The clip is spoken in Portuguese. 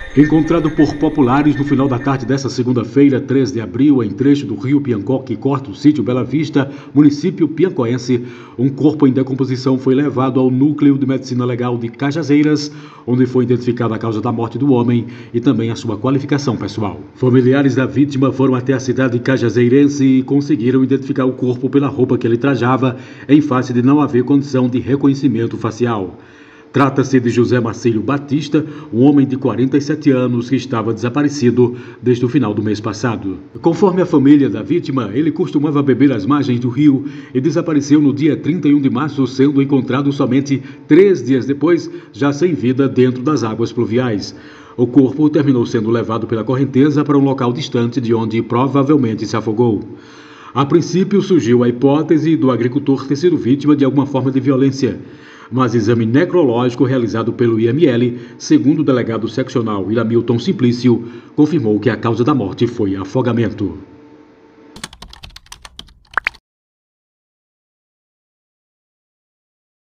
Encontrado por populares no final da tarde desta segunda-feira, 3 de abril, em trecho do rio Piancó que corta o sítio Bela Vista, município piancoense, um corpo em decomposição foi levado ao Núcleo de Medicina Legal de Cajazeiras, onde foi identificada a causa da morte do homem e também a sua qualificação pessoal. Familiares da vítima foram até a cidade cajazeirense e conseguiram identificar o corpo pela roupa que ele trajava, em face de não haver condição de reconhecimento facial. Trata-se de José Marcílio Batista, um homem de 47 anos que estava desaparecido desde o final do mês passado. Conforme a família da vítima, ele costumava beber às margens do rio e desapareceu no dia 31 de março, sendo encontrado somente 3 dias depois, já sem vida dentro das águas pluviais. O corpo terminou sendo levado pela correnteza para um local distante de onde provavelmente se afogou. A princípio surgiu a hipótese do agricultor ter sido vítima de alguma forma de violência. Mas exame necrológico realizado pelo IML, segundo o delegado seccional Iramilton Simplício, confirmou que a causa da morte foi afogamento.